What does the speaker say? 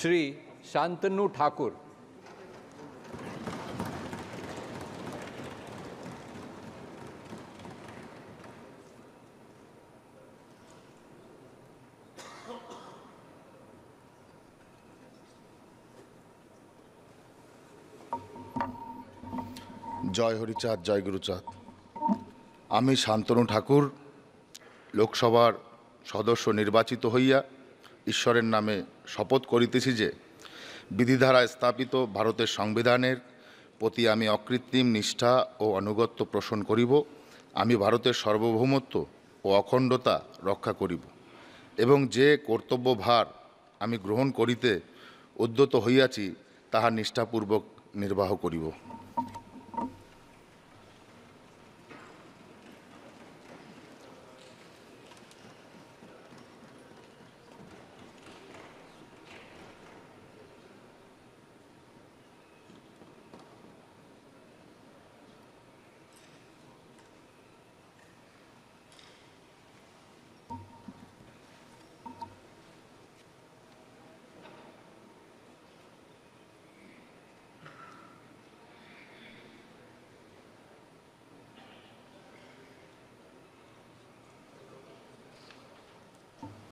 श्री शांतनु ठाकुर। জয় হরিচাঁদ, জয় গুরুচাঁদ। আমি শান্তনু ঠাকুর লোকসভার সদস্য নির্বাচিত হইয়া ঈশ্বরের নামে শপথ করিতেছি যে বিধিধারায় স্থাপিত ভারতের সংবিধানের প্রতি আমি অকৃত্রিম নিষ্ঠা ও আনুগত্য পোষণ করিব। আমি ভারতের সার্বভৌমত্ব ও অখণ্ডতা রক্ষা করিব এবং যে কর্তব্যভার আমি গ্রহণ করিতে উদ্যত হইয়াছি তাহা নিষ্ঠাপূর্বক নির্বাহ করিব।